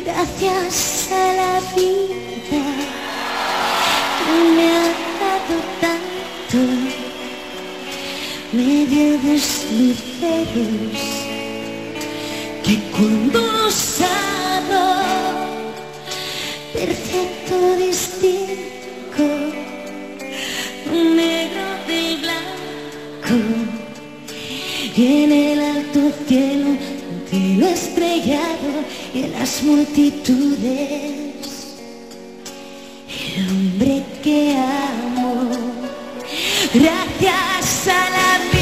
Gracias a la vida que me ha dado tanto, me dio dos luceros que condosado, perfecto distinto, un negro del blanco, y en el alto cielo un cielo estrellado, y en las multitudes el hombre que amo. Gracias a la vida